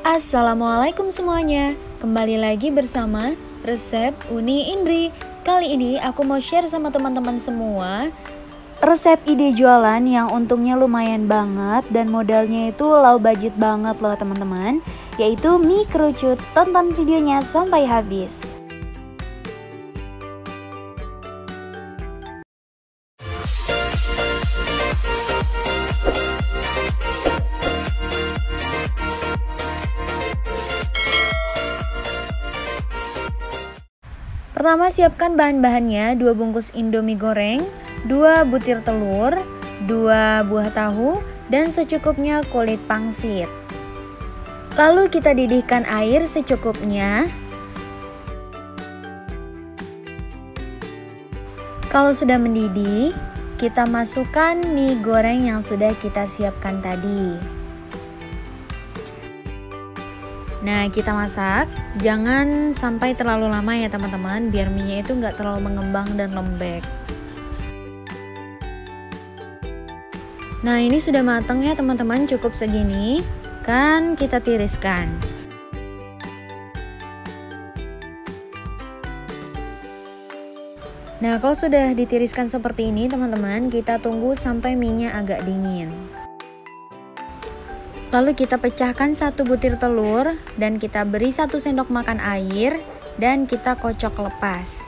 Assalamualaikum semuanya, kembali lagi bersama Resep Uni Indri. Kali ini aku mau share sama teman-teman semua resep ide jualan yang untungnya lumayan banget dan modalnya itu low budget banget loh teman-teman, yaitu mie kerucut. Tonton videonya sampai habis. Pertama, siapkan bahan-bahannya: 2 bungkus Indomie goreng, 2 butir telur, 2 buah tahu, dan secukupnya kulit pangsit. Lalu kita didihkan air secukupnya. Kalau sudah mendidih, kita masukkan mie goreng yang sudah kita siapkan tadi. Nah, kita masak, jangan sampai terlalu lama ya teman-teman, biar mie-nya itu nggak terlalu mengembang dan lembek. Nah, ini sudah matang ya teman-teman, cukup segini, kan kita tiriskan. Nah, kalau sudah ditiriskan seperti ini teman-teman, kita tunggu sampai mie-nya agak dingin. Lalu kita pecahkan 1 butir telur dan kita beri 1 sendok makan air dan kita kocok lepas.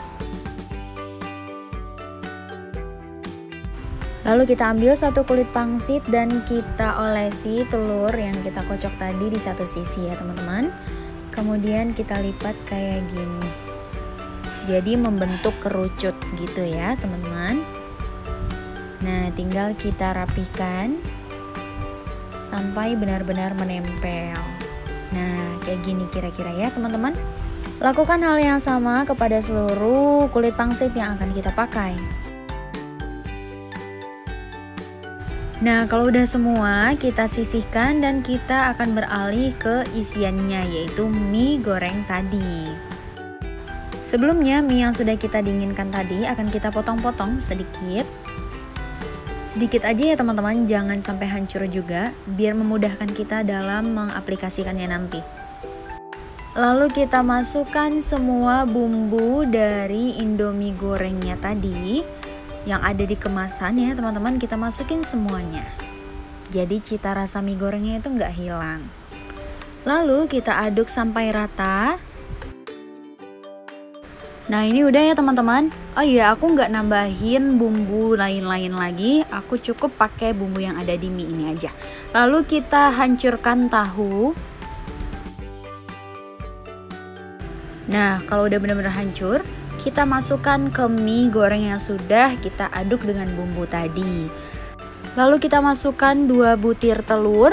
Lalu kita ambil 1 kulit pangsit dan kita olesi telur yang kita kocok tadi di satu sisi ya teman-teman. Kemudian kita lipat kayak gini. Jadi membentuk kerucut gitu ya teman-teman. Nah, tinggal kita rapikan sampai benar-benar menempel. Nah, kayak gini kira-kira ya teman-teman. Lakukan hal yang sama kepada seluruh kulit pangsit yang akan kita pakai. Nah, kalau udah semua, kita sisihkan dan kita akan beralih ke isiannya, yaitu mie goreng tadi. Sebelumnya, mie yang sudah kita dinginkan tadi akan kita potong-potong sedikit. Sedikit aja ya teman-teman, jangan sampai hancur juga, biar memudahkan kita dalam mengaplikasikannya nanti. Lalu kita masukkan semua bumbu dari Indomie gorengnya tadi yang ada di kemasan ya teman-teman, kita masukin semuanya. Jadi cita rasa mie gorengnya itu nggak hilang. Lalu kita aduk sampai rata. Nah, ini udah ya teman-teman. Oh iya, aku nggak nambahin bumbu lain-lain lagi, aku cukup pakai bumbu yang ada di mie ini aja. Lalu kita hancurkan tahu. Nah, kalau udah benar-benar hancur, kita masukkan ke mie goreng yang sudah kita aduk dengan bumbu tadi. Lalu kita masukkan 2 butir telur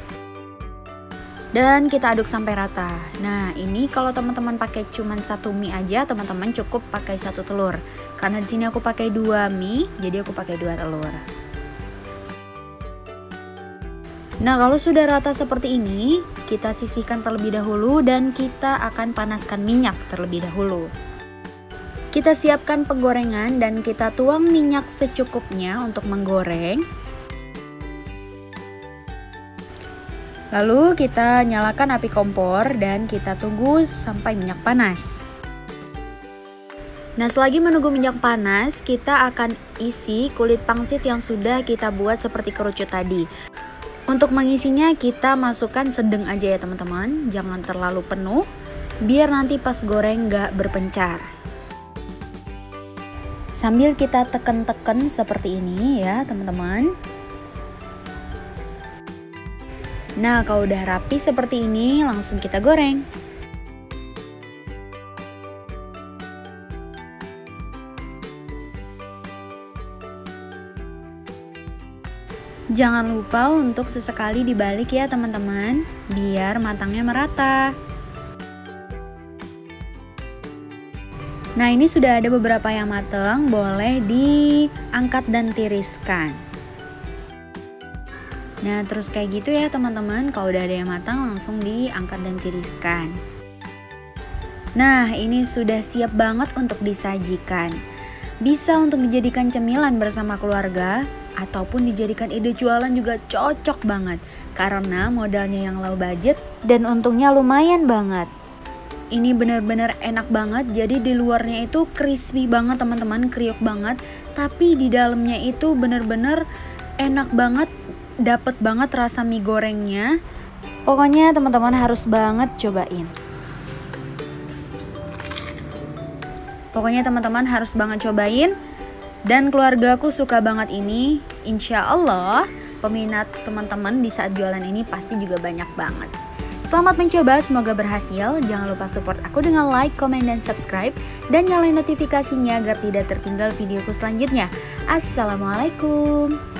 dan kita aduk sampai rata. Nah, ini kalau teman-teman pakai cuman 1 mie aja, teman-teman cukup pakai 1 telur. Karena di sini aku pakai 2 mie, jadi aku pakai 2 telur. Nah, kalau sudah rata seperti ini, kita sisihkan terlebih dahulu dan kita akan panaskan minyak terlebih dahulu. Kita siapkan penggorengan dan kita tuang minyak secukupnya untuk menggoreng. Lalu kita nyalakan api kompor dan kita tunggu sampai minyak panas. Nah, selagi menunggu minyak panas, kita akan isi kulit pangsit yang sudah kita buat seperti kerucut tadi. Untuk mengisinya kita masukkan sedang aja ya teman-teman, jangan terlalu penuh, biar nanti pas goreng nggak berpencar. Sambil kita tekan-tekan seperti ini ya teman-teman. Nah, kalau udah rapi seperti ini, langsung kita goreng. Jangan lupa untuk sesekali dibalik ya teman-teman, biar matangnya merata. Nah, ini sudah ada beberapa yang matang, boleh diangkat dan tiriskan. Nah, terus kayak gitu ya teman-teman, kalau udah ada yang matang langsung diangkat dan tiriskan. Nah, ini sudah siap banget untuk disajikan. Bisa untuk dijadikan cemilan bersama keluarga ataupun dijadikan ide jualan juga cocok banget karena modalnya yang low budget dan untungnya lumayan banget. Ini bener-bener enak banget, jadi di luarnya itu crispy banget teman-teman, kriuk banget, tapi di dalamnya itu bener-bener enak banget, dapet banget rasa mie gorengnya. Pokoknya teman-teman harus banget cobain. Dan keluargaku suka banget ini. Insya Allah peminat teman-teman di saat jualan ini pasti juga banyak banget. Selamat mencoba, semoga berhasil. Jangan lupa support aku dengan like, komen, dan subscribe. Dan nyalain notifikasinya agar tidak tertinggal videoku selanjutnya. Assalamualaikum.